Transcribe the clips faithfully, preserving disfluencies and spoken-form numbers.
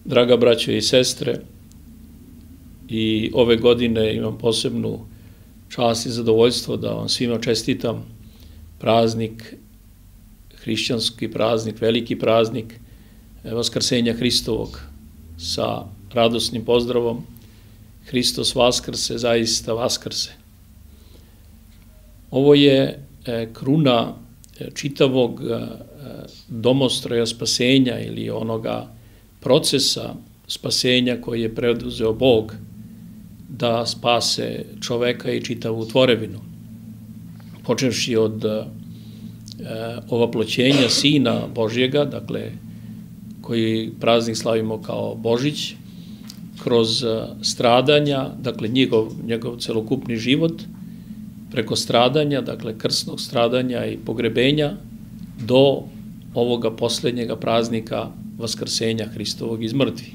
Draga braćo i sestre, i ove godine imam posebnu čast i zadovoljstvo da vam svima čestitam praznik, hrišćanski praznik, veliki praznik Vaskrsenja Hristovog sa radosnim pozdravom: Hristos vaskrse, zaista vaskrse. Ovo je kruna čitavog domostroja spasenja ili onoga procesa spasenja koji je preduzeo Bog da spase čoveka i čitavu tvorevinu. Počevši od ovaploćenja Sina Božjega, dakle, koji praznik slavimo kao Božić, kroz stradanja, dakle, njegov, njegov celokupni život, preko stradanja, dakle, krsnog stradanja i pogrebenja, do ovoga posljednjega praznika Vaskrsenja Hristovog iz mrtvih.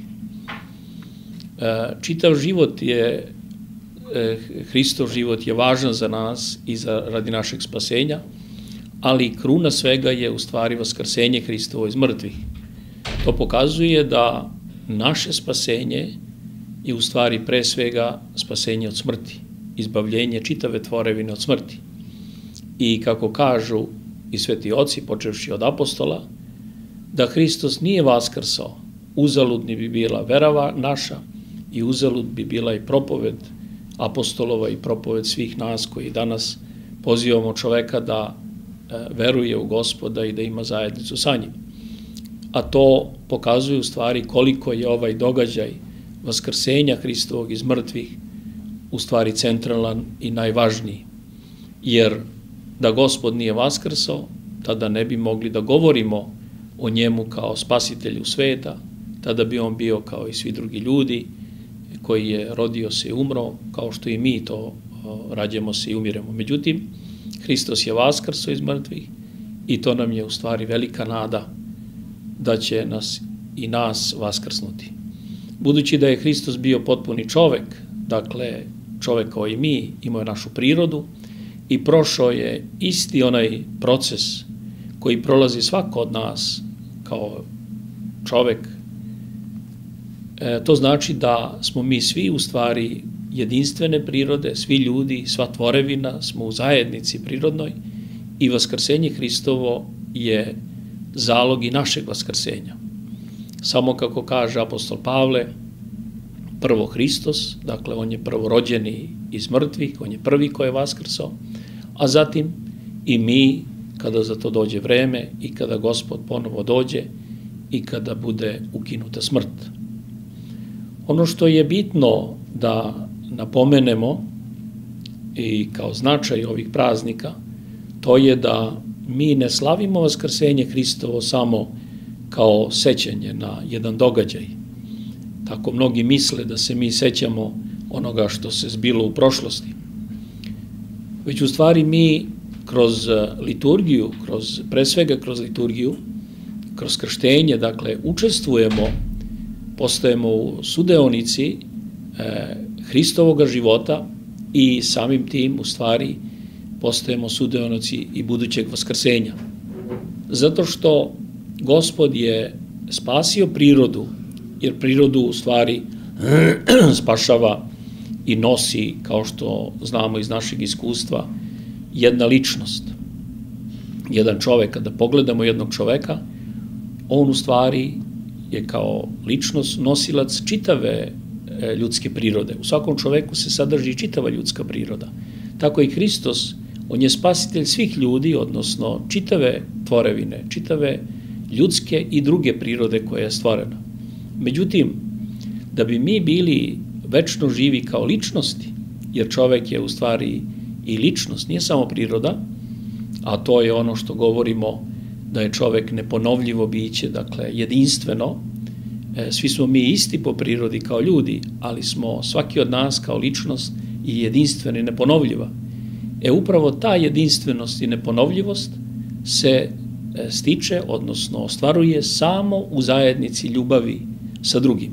Čitav život je, Hristov život je važan za nas i za, radi našeg spasenja, ali kruna svega je u stvari Vaskrsenje Hristovo iz mrtvih. To pokazuje da naše spasenje je u stvari pre svega spasenje od smrti, izbavljenje čitave tvorevine od smrti. I kako kažu i sveti oci, počevši od apostola, da Hristos nije vaskrsao, uzaludni bi bila vera naša i uzalud bi bila i propoved apostolova i propoved svih nas koji danas pozivamo čoveka da veruje u Gospoda i da ima zajednicu sa njim. A to pokazuje u stvari koliko je ovaj događaj Vaskrsenja Hristovog iz mrtvih u stvari centralan i najvažniji. Jer da Gospod nije vaskrsao, tada ne bi mogli da govorimo o njemu kao spasitelju sveta, tada bi on bio kao i svi drugi ljudi koji je rodio se i umro, kao što i mi to rađamo se i umiremo. Međutim, Hristos je vaskrsao iz mrtvih i to nam je u stvari velika nada da će nas i nas vaskrsnuti. Budući da je Hristos bio potpuni čovek, dakle čovek kao i mi, imao je našu prirodu i prošao je isti onaj proces koji prolazi svako od nas kao čovek, e, to znači da smo mi svi u stvari jedinstvene prirode, svi ljudi, sva tvorevina smo u zajednici prirodnoj i Vaskrsenje Hristovo je zalog i našeg vaskrsenja. Samo kako kaže apostol Pavle, prvo Hristos, dakle on je prvorođeni iz mrtvih, on je prvi koji je vaskrsao, a zatim i mi kada za to dođe vreme i kada Gospod ponovo dođe i kada bude ukinuta smrt. Ono što je bitno da napomenemo i kao značaj ovih praznika, to je da mi ne slavimo Vaskrsenje Hristovo samo kao sećanje na jedan događaj. Tako mnogi misle da se mi sećamo onoga što se zbilo u prošlosti. Već u stvari mi kroz liturgiju, kroz, pre svega kroz liturgiju, kroz krštenje, dakle, učestvujemo, postajemo u sudeonici e, Hristovoga života i samim tim u stvari postajemo sudeonici i budućeg vaskrsenja. Zato što Gospod je spasio prirodu, jer prirodu u stvari spašava i nosi, kao što znamo iz našeg iskustva, jedna ličnost. Jedan čovek, kada pogledamo jednog čoveka, on u stvari je kao ličnost nosilac čitave ljudske prirode. U svakom čoveku se sadrži čitava ljudska priroda. Tako i Hristos, on je spasitelj svih ljudi, odnosno čitave tvorevine, čitave ljudske i druge prirode koja je stvorena. Međutim, da bi mi bili večno živi kao ličnosti, jer čovek je u stvari i ličnost, nije samo priroda, a to je ono što govorimo da je čovek neponovljivo biće, dakle jedinstveno. Svi smo mi isti po prirodi kao ljudi, ali smo svaki od nas kao ličnost i jedinstvena i neponovljiva. E upravo ta jedinstvenost i neponovljivost se stiče, odnosno ostvaruje samo u zajednici ljubavi sa drugim.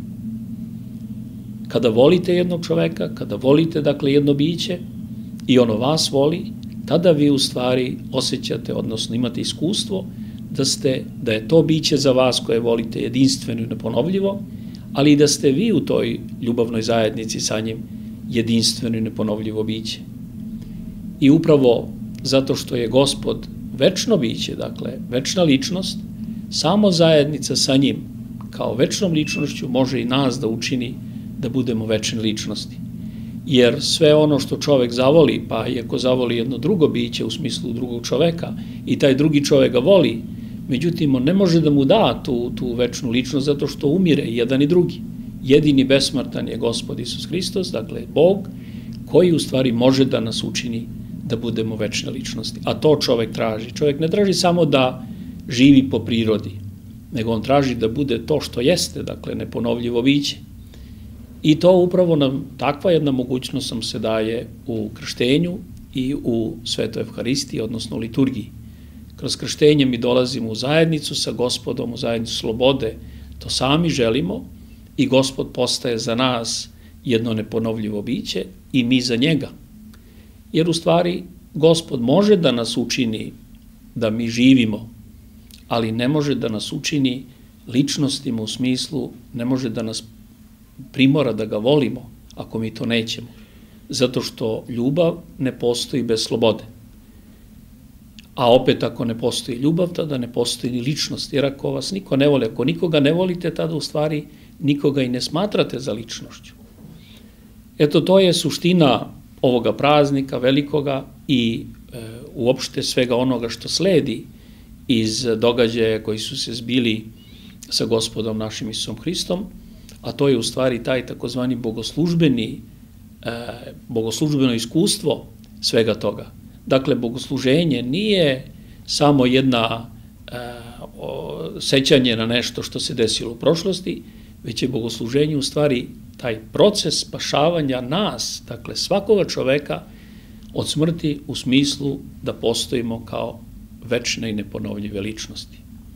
Kada volite jednog čoveka, kada volite, dakle, jedno biće i ono vas voli, tada vi u stvari osjećate, odnosno imate iskustvo da, ste, da je to biće za vas koje volite jedinstveno i neponovljivo, ali i da ste vi u toj ljubavnoj zajednici sa njim jedinstveno i neponovljivo biće. I upravo zato što je Gospod večno biće, dakle, večna ličnost, samo zajednica sa njim kao večnom ličnošću može i nas da učini da budemo večne ličnosti. Jer sve ono što čovek zavoli, pa i ako zavoli jedno drugo biće u smislu drugog čoveka i taj drugi čovek ga voli, međutim, on ne može da mu da tu, tu večnu ličnost zato što umire i jedan i drugi. Jedini besmrtan je Gospod Isus Hristos, dakle Bog, koji u stvari može da nas učini da budemo večne ličnosti. A to čovek traži. Čovek ne traži samo da živi po prirodi, nego on traži da bude to što jeste, dakle neponovljivo biće. I to upravo nam, takva jedna mogućnost nam se daje u krštenju i u Svetoj Evharistiji, odnosno u liturgiji. Kroz krštenje mi dolazimo u zajednicu sa Gospodom, u zajednicu slobode, to sami želimo i Gospod postaje za nas jedno neponovljivo biće i mi za njega. Jer u stvari Gospod može da nas učini da mi živimo, ali ne može da nas učini ličnostima u smislu, ne može da nas primora da ga volimo ako mi to nećemo. Zato što ljubav ne postoji bez slobode. A opet ako ne postoji ljubav, tada ne postoji ni ličnost. Jer ako vas niko ne voli, ako nikoga ne volite, tada u stvari nikoga i ne smatrate za ličnošću. Eto, to je suština ovoga praznika velikoga i e, uopšte svega onoga što sledi iz događaja koji su se zbili sa Gospodom našim Isusom Hristom, a to je u stvari taj takozvani bogoslužbeni, e, bogoslužbeno iskustvo svega toga. Dakle, bogosluženje nije samo jedna e, o, sećanje na nešto što se desilo u prošlosti, već je bogosluženje u stvari taj proces spašavanja nas, dakle svakoga čoveka od smrti u smislu da postojimo kao večne i neponovljive ličnosti.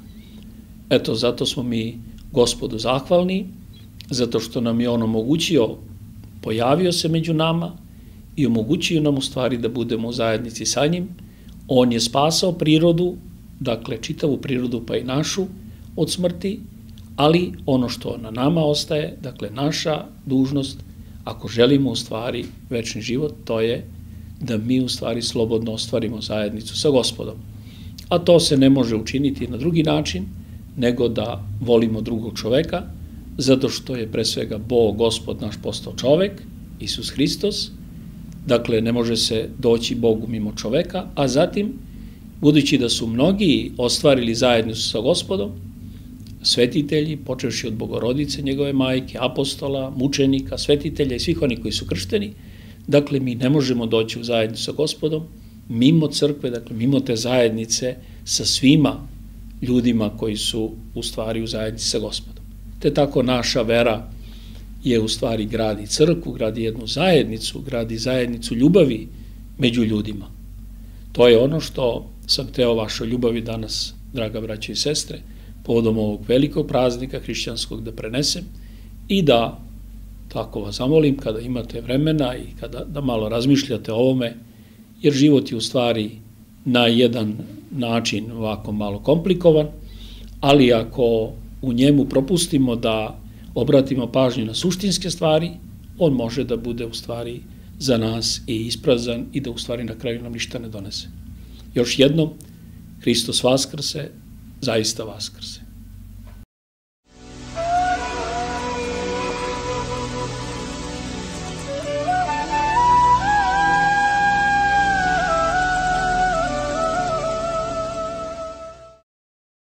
Eto, zato smo mi Gospodu zahvalni, zato što nam je on omogućio, pojavio se među nama i omogućio nam u stvari da budemo u zajednici sa njim. On je spasao prirodu, dakle čitavu prirodu pa i našu od smrti, ali ono što na nama ostaje, dakle naša dužnost, ako želimo u stvari večni život, to je da mi u stvari slobodno ostvarimo zajednicu sa Gospodom. A to se ne može učiniti na drugi način, nego da volimo drugog čoveka, zato što je pre svega Bog, Gospod naš postao čovek, Isus Hristos, dakle ne može se doći Bogu mimo čoveka, a zatim, budući da su mnogi ostvarili zajednicu sa Gospodom, svetitelji, počevši od Bogorodice, njegove majke, apostola, mučenika, svetitelja i svih onih koji su kršteni, dakle mi ne možemo doći u zajednicu sa Gospodom mimo crkve, dakle mimo te zajednice sa svima ljudima koji su u stvari u zajednici sa Gospodom. Te tako naša vera je u stvari gradi crkvu, gradi jednu zajednicu, gradi zajednicu ljubavi među ljudima. To je ono što sam hteo vašoj ljubavi danas, draga braćo i sestre, povodom ovog velikog praznika hrišćanskog da prenesem i da, tako vas zamolim, kada imate vremena i kada da malo razmišljate o ovome, jer život je u stvari na jedan način ovako malo komplikovan, ali ako u njemu propustimo da obratimo pažnju na suštinske stvari, on može da bude u stvari za nas i isprazan i da u stvari na kraju nam ništa ne donese. Još jednom, Hristos vaskrse, zaista vaskrse.